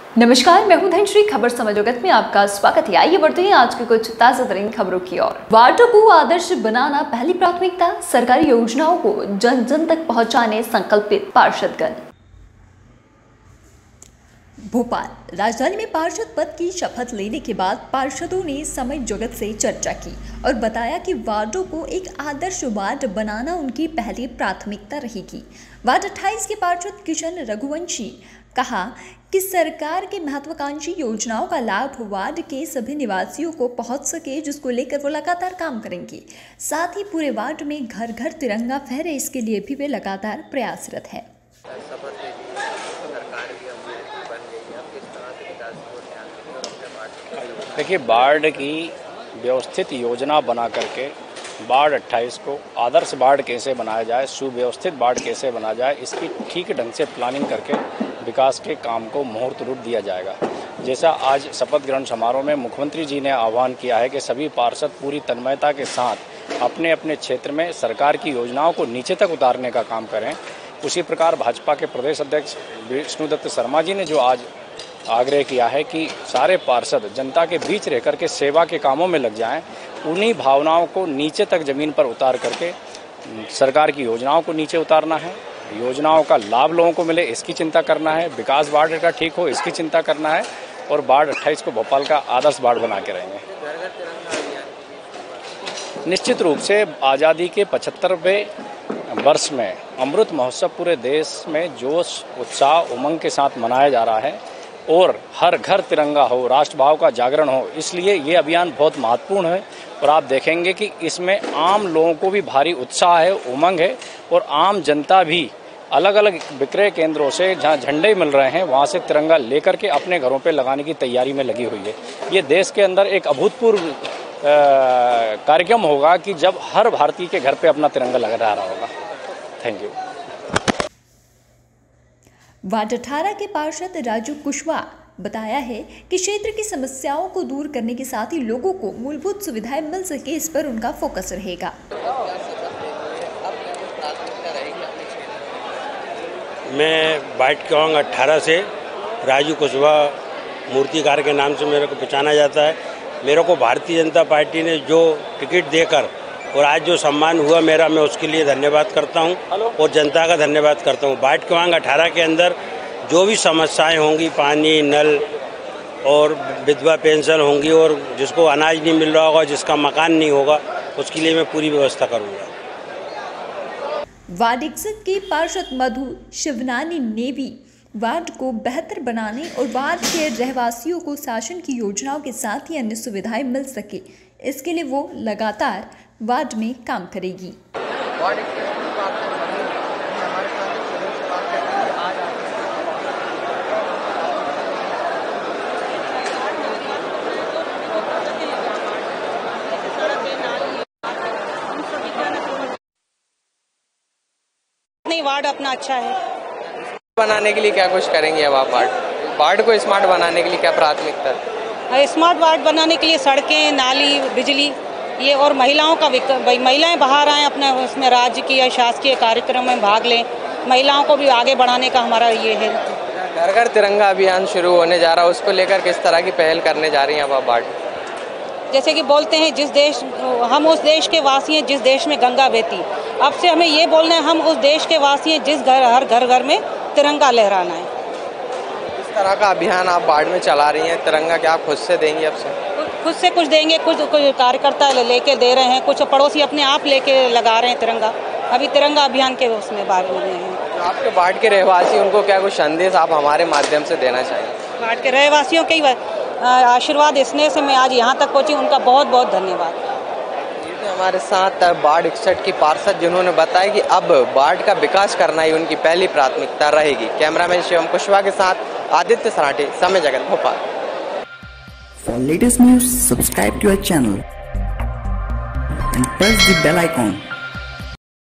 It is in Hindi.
नमस्कार, मैं हूं धनश्री। खबर समय जगत में आपका स्वागत है। आइए बढ़ते हैं आज की कुछ ताजा तरीन खबरों की ओर। वार्डों को आदर्श बनाना पहली प्राथमिकता, सरकारी योजनाओं को जन जन तक पहुंचाने संकल्पित पार्षदगण। भोपाल राजधानी में पार्षद पद की शपथ लेने के बाद पार्षदों ने समय जगत से चर्चा की और बताया कि वार्डों को एक आदर्श वार्ड बनाना उनकी पहली प्राथमिकता रहेगी। वार्ड 28 के पार्षद किशन रघुवंशी कहा कि सरकार के महत्वाकांक्षी योजनाओं का लाभ वार्ड के सभी निवासियों को पहुंच सके, जिसको लेकर वो लगातार काम करेंगे। साथ ही पूरे वार्ड में घर घर तिरंगा फहरे, इसके लिए भी वे लगातार प्रयासरत है। देखिए, वार्ड की व्यवस्थित योजना बना करके वार्ड 28 को आदर्श वार्ड कैसे बनाया जाए, सुव्यवस्थित वार्ड कैसे बना जाए, इसकी ठीक ढंग से प्लानिंग करके विकास के काम को मुहूर्त रूप दिया जाएगा। जैसा आज शपथ ग्रहण समारोह में मुख्यमंत्री जी ने आह्वान किया है कि सभी पार्षद पूरी तन्मयता के साथ अपने अपने क्षेत्र में सरकार की योजनाओं को नीचे तक उतारने का काम करें, उसी प्रकार भाजपा के प्रदेश अध्यक्ष विष्णुदत्त शर्मा जी ने जो आज आग्रह किया है कि सारे पार्षद जनता के बीच रह करके सेवा के कामों में लग जाएं, उन्हीं भावनाओं को नीचे तक जमीन पर उतार करके सरकार की योजनाओं को नीचे उतारना है, योजनाओं का लाभ लोगों को मिले इसकी चिंता करना है, विकास वार्ड का ठीक हो इसकी चिंता करना है और वार्ड 28 को भोपाल का आदर्श वार्ड बना के रहेंगे। निश्चित रूप से आज़ादी के 75वें वर्ष में अमृत महोत्सव पूरे देश में जोश, उत्साह, उमंग के साथ मनाया जा रहा है और हर घर तिरंगा हो, राष्ट्रभाव का जागरण हो, इसलिए ये अभियान बहुत महत्वपूर्ण है। और आप देखेंगे कि इसमें आम लोगों को भी भारी उत्साह है, उमंग है और आम जनता भी अलग अलग विक्रय केंद्रों से जहां झंडे मिल रहे हैं वहां से तिरंगा लेकर के अपने घरों पे लगाने की तैयारी में लगी हुई है। ये देश के अंदर एक अभूतपूर्व कार्यक्रम होगा कि जब हर भारतीय के घर पे अपना तिरंगा लगा रहा होगा। Thank you. वार्ड 18 के पार्षद राजू कुशवाहा बताया है कि क्षेत्र की समस्याओं को दूर करने के साथ ही लोगों को मूलभूत सुविधाएं मिल सके, इस पर उनका फोकस रहेगा। मैं वार्ड क्रमांक 18 से राजू कुशवाहा मूर्तिकार के नाम से मेरे को पहचाना जाता है। मेरे को भारतीय जनता पार्टी ने जो टिकट देकर और आज जो सम्मान हुआ मेरा, मैं उसके लिए धन्यवाद करता हूं और जनता का धन्यवाद करता हूं। वार्ड क्रमांक 18 के अंदर जो भी समस्याएं होंगी, पानी, नल और विधवा पेंशन होंगी और जिसको अनाज नहीं मिल रहा होगा, जिसका मकान नहीं होगा, उसके लिए मैं पूरी व्यवस्था करूंगा। वार्ड 61 के पार्षद मधु शिवनानी ने भी वार्ड को बेहतर बनाने और वार्ड के रहवासियों को शासन की योजनाओं के साथ ही अन्य सुविधाएं मिल सके, इसके लिए वो लगातार वार्ड में काम करेगी। नहीं, वार्ड अपना अच्छा है। बनाने के लिए क्या कुछ करेंगे अब आप? वार्ड को स्मार्ट बनाने के लिए क्या प्राथमिकता है? स्मार्ट वार्ड बनाने के लिए सड़कें, नाली, बिजली, ये और महिलाओं का महिलाएं बाहर आएँ, अपने उसमें राज्य की या शासकीय कार्यक्रम में भाग लें, महिलाओं को भी आगे बढ़ाने का हमारा ये है। घर घर तिरंगा अभियान शुरू होने जा रहा है, उसको लेकर किस तरह की पहल करने जा रही हैं अब आप वार्ड? जैसे कि बोलते हैं हम उस देश के वासी हैं जिस देश में गंगा बहती। अब से हमें ये बोलना है, हम उस देश के वासी हैं जिस हर घर में तिरंगा लहराना है। इस तरह का अभियान आप वार्ड में चला रही हैं, तिरंगा क्या आप खुद से देंगी? अब से खुद से कुछ देंगे, कुछ कार्यकर्ता लेके दे रहे हैं, कुछ पड़ोसी अपने आप लेके लगा रहे हैं तिरंगा। अभी तिरंगा अभियान के उसमें बारे में हैं। आपके वार्ड के रहवासी, उनको क्या कुछ संदेश आप हमारे माध्यम से देना चाहिए? वार्ड के रहवासियों के आशीर्वाद, स्नेह से मैं आज यहाँ तक पहुँची, उनका बहुत बहुत धन्यवाद। हमारे साथ वार्ड 61 की पार्षद जिन्होंने बताया कि अब वार्ड का विकास करना ही उनकी पहली प्राथमिकता रहेगी। कैमरामैन शिवम कुशवाहा के साथ आदित्य सराठे, समय जगत, Bhopal. For latest news, subscribe to our channel and press the bell icon.